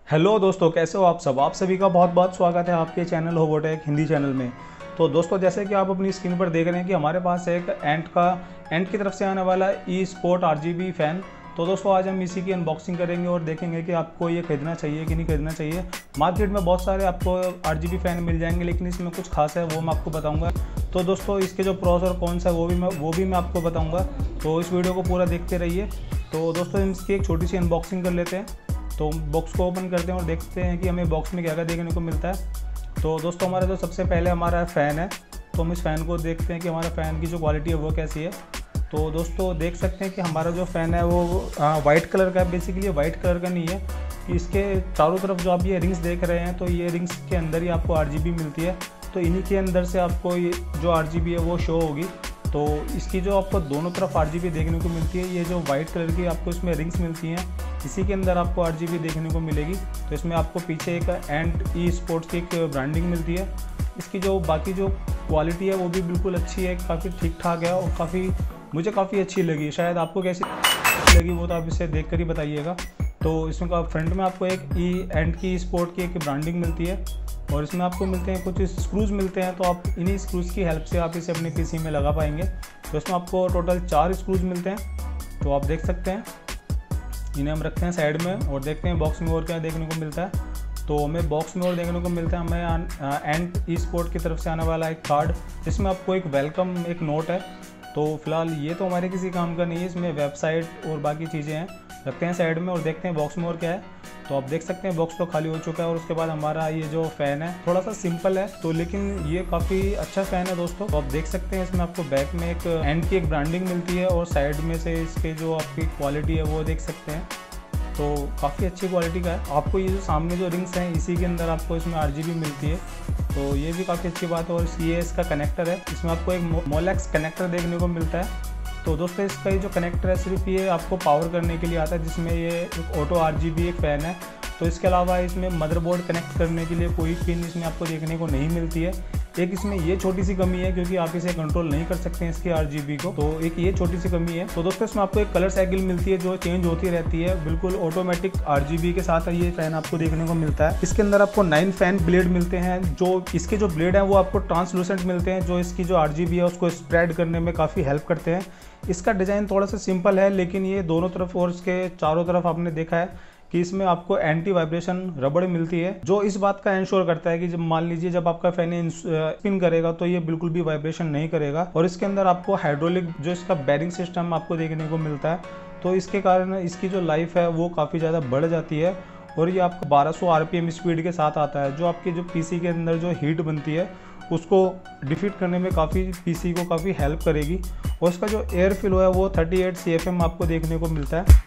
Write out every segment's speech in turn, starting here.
Hello दोस्तों, कैसे हो आप सब। आप सभी का बहुत बहुत स्वागत है आपके चैनल होबोटेक हिंदी चैनल में। तो दोस्तों, जैसे कि आप अपनी स्क्रीन पर देख रहे हैं कि हमारे पास एक एंट की तरफ से आने वाला ई स्पोर्ट RGB फ़ैन। तो दोस्तों, आज हम इसी की अनबॉक्सिंग करेंगे और देखेंगे कि आपको ये खरीदना चाहिए कि नहीं खरीदना चाहिए। मार्केट में बहुत सारे आपको RGB फ़ैन मिल जाएंगे, लेकिन इसमें कुछ खास है वो मैं आपको बताऊँगा। तो दोस्तों, इसके जो प्रोस और कॉन्स है वो भी मैं आपको बताऊँगा। तो इस वीडियो को पूरा देखते रहिए। तो दोस्तों, हम इसकी एक छोटी सी अनबॉक्सिंग कर लेते हैं। तो बॉक्स को ओपन करते हैं और देखते हैं कि हमें बॉक्स में क्या क्या देखने को मिलता है। तो दोस्तों, हमारा जो सबसे पहले हमारा फ़ैन है, तो हम इस फ़ैन को देखते हैं कि हमारा फ़ैन की जो क्वालिटी है वो कैसी है। तो दोस्तों, देख सकते हैं कि हमारा जो फ़ैन है वो वाइट कलर का है। बेसिकली वाइट कलर का नहीं है कि इसके चारों तरफ जो आप ये रिंग्स देख रहे हैं, तो ये रिंग्स के अंदर ही आपको RGB मिलती है। तो इन्हीं के अंदर से आपको ये जो RGB है वो शो होगी। तो इसकी जो आपको दोनों तरफ RGB देखने को मिलती है, ये जो वाइट कलर की आपको इसमें रिंग्स मिलती हैं, इसी के अंदर आपको RGB देखने को मिलेगी। तो इसमें आपको पीछे एक एंट ई स्पोर्ट्स की एक ब्रांडिंग मिलती है। इसकी जो बाकी जो क्वालिटी है वो भी बिल्कुल अच्छी है, काफ़ी ठीक ठाक है और मुझे काफ़ी अच्छी लगी। शायद आपको कैसी लगी वो तो आप इसे देख कर ही बताइएगा। तो इसमें फ्रंट में आपको एक एंट की स्पोर्ट की एक ब्रांडिंग मिलती है और इसमें आपको मिलते हैं कुछ स्क्रूज़ मिलते हैं। तो आप इन्हीं स्क्रूज़ की हेल्प से आप इसे अपने PC में लगा पाएंगे। तो इसमें आपको टोटल 4 स्क्रूज़ मिलते हैं। तो आप देख सकते हैं, इन्हें हम रखते हैं साइड में और देखते हैं बॉक्स में और क्या देखने को मिलता है। तो हमें बॉक्स में और देखने को मिलता है हमें एंट ई स्पोर्ट की तरफ से आने वाला एक कार्ड, जिसमें आपको एक वेलकम एक नोट है। तो फिलहाल ये तो हमारे किसी काम का नहीं है, इसमें वेबसाइट और बाकी चीज़ें हैं। रखते हैं साइड में और देखते हैं बॉक्स में और क्या है। तो आप देख सकते हैं बॉक्स तो खाली हो चुका है और उसके बाद हमारा ये जो फ़ैन है थोड़ा सा सिंपल है, तो लेकिन ये काफ़ी अच्छा फ़ैन है दोस्तों। तो आप देख सकते हैं इसमें आपको बैक में एक एंड की एक ब्रांडिंग मिलती है और साइड में से इसके जो आपकी क्वालिटी है वो देख सकते हैं। तो काफ़ी अच्छी क्वालिटी का है। आपको ये जो सामने जो रिंग्स हैं इसी के अंदर आपको इसमें RGB मिलती है, तो ये भी काफ़ी अच्छी बात है। और ये इसका कनेक्टर है, इसमें आपको एक मोलेक्स कनेक्टर देखने को मिलता है। तो दोस्तों, इसका ये जो कनेक्टर है सिर्फ ये आपको पावर करने के लिए आता है, जिसमें ये एक ऑटो RGB एक फ़ैन है। तो इसके अलावा इसमें मदरबोर्ड कनेक्ट करने के लिए कोई पिन इसमें आपको देखने को नहीं मिलती है। एक इसमें ये छोटी सी कमी है क्योंकि आप इसे कंट्रोल नहीं कर सकते हैं इसकी RGB को, तो एक ये छोटी सी कमी है। तो दोस्तों, इसमें आपको एक कलर साइकिल मिलती है जो चेंज होती रहती है, बिल्कुल ऑटोमेटिक RGB के साथ ये फ़ैन आपको देखने को मिलता है। इसके अंदर आपको 9 फ़ैन ब्लेड मिलते हैं। जो इसके जो ब्लेड हैं वो आपको ट्रांसलूसेंट मिलते हैं, जो इसकी जो RGB है उसको स्प्रेड करने में काफ़ी हेल्प करते हैं। इसका डिज़ाइन थोड़ा सा सिंपल है, लेकिन ये दोनों तरफ और इसके चारों तरफ आपने देखा है कि इसमें आपको एंटी वाइब्रेशन रबड़ मिलती है, जो इस बात का इंश्योर करता है कि जब मान लीजिए जब आपका फैन स्पिन करेगा तो ये बिल्कुल भी वाइब्रेशन नहीं करेगा। और इसके अंदर आपको हाइड्रोलिक जो इसका बैरिंग सिस्टम आपको देखने को मिलता है, तो इसके कारण इसकी जो लाइफ है वो काफ़ी ज़्यादा बढ़ जाती है। और ये आपको 1200 RPM स्पीड के साथ आता है, जो आपकी जो PC के अंदर जो हीट बनती है उसको डिफीट करने में काफ़ी PC को काफ़ी हेल्प करेगी। और इसका जो एयर फ्लो है वो 38 CFM आपको देखने को मिलता है।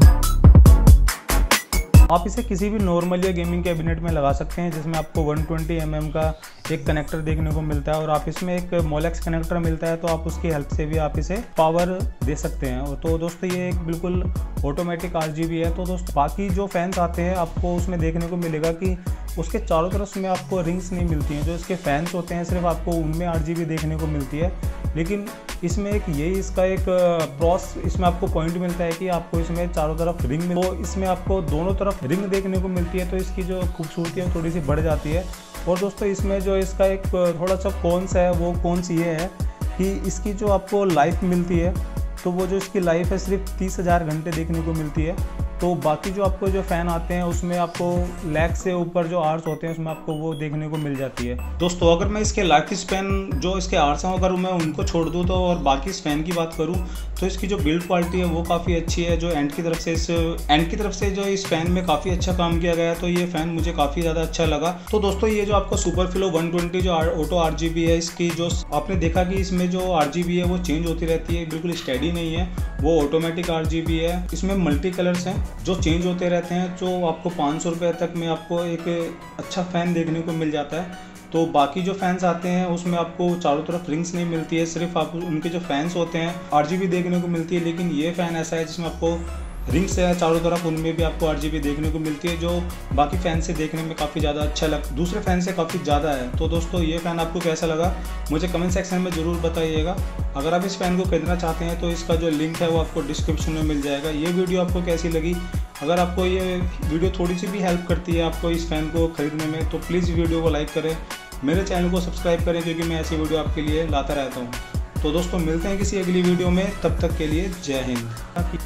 आप इसे किसी भी नॉर्मल या गेमिंग कैबिनेट में लगा सकते हैं, जिसमें आपको 120 mm का एक कनेक्टर देखने को मिलता है और आप इसमें एक मोलेक्स कनेक्टर मिलता है, तो आप उसकी हेल्प से भी आप इसे पावर दे सकते हैं। तो दोस्तों, ये एक बिल्कुल ऑटोमेटिक RGB है। तो दोस्तों, बाकी जो फैंस आते हैं आपको उसमें देखने को मिलेगा कि उसके चारों तरफ में आपको रिंग्स नहीं मिलती हैं। जो इसके फैंस होते हैं सिर्फ आपको उनमें RGB देखने को मिलती है, लेकिन इसमें एक यही इसका एक क्रॉस इसमें आपको पॉइंट मिलता है कि आपको इसमें चारों तरफ रिंग मिल, तो इसमें आपको दोनों तरफ रिंग देखने को मिलती है, तो इसकी जो खूबसूरती है थोड़ी सी बढ़ जाती है। और दोस्तों, इसमें जो इसका एक थोड़ा सा कॉन्स है वो कॉन्स ये है कि इसकी जो आपको लाइफ मिलती है, तो वो जो इसकी लाइफ है सिर्फ 30,000 घंटे देखने को मिलती है। तो बाकी जो आपको जो फ़ैन आते हैं उसमें आपको लाख से ऊपर जो आवर्स होते हैं उसमें आपको वो देखने को मिल जाती है। दोस्तों, अगर मैं इसके लाइफ स्पैन जो इसके आवर्स हैं अगर मैं उनको छोड़ दूँ तो और बाकी इस फ़ैन की बात करूँ तो इसकी जो बिल्ड क्वालिटी है वो काफ़ी अच्छी है। जो एंट की तरफ से जो इस फ़ैन में काफ़ी अच्छा काम किया गया है, तो ये फ़ैन मुझे काफ़ी ज़्यादा अच्छा लगा। तो दोस्तों, ये जो आपको सुपर फ्लो 120 जो ऑटो RGB है, इसकी जो आपने देखा कि इसमें जो RGB है वो चेंज होती रहती है, बिल्कुल स्टेडी नहीं है, वो ऑटोमेटिक RGB है। इसमें मल्टी कलर्स हैं जो चेंज होते रहते हैं, जो आपको 500 रुपये तक में आपको एक अच्छा फ़ैन देखने को मिल जाता है। तो बाकी जो फैंस आते हैं उसमें आपको चारों तरफ रिंग्स नहीं मिलती है, सिर्फ आप उनके जो फैंस होते हैं RGB देखने को मिलती है। लेकिन ये फ़ैन ऐसा है जिसमें आपको रिंग्स है चारों तरफ, उनमें भी आपको RGB देखने को मिलती है, जो बाकी फ़ैन से देखने में काफ़ी ज़्यादा अच्छा दूसरे फ़ैन से काफ़ी ज़्यादा है। तो दोस्तों, ये फ़ैन आपको कैसा लगा मुझे कमेंट सेक्शन में ज़रूर बताइएगा। अगर आप इस फ़ैन को खरीदना चाहते हैं तो इसका जो लिंक है वो आपको डिस्क्रिप्शन में मिल जाएगा। ये वीडियो आपको कैसी लगी अगर आपको ये वीडियो थोड़ी सी भी हेल्प करती है आपको इस फ़ैन को ख़रीदने में, तो प्लीज़ वीडियो को लाइक करें, मेरे चैनल को सब्सक्राइब करें, क्योंकि मैं ऐसी वीडियो आपके लिए लाता रहता हूँ। तो दोस्तों मिलते हैं किसी अगली वीडियो में, तब तक के लिए जय हिंद।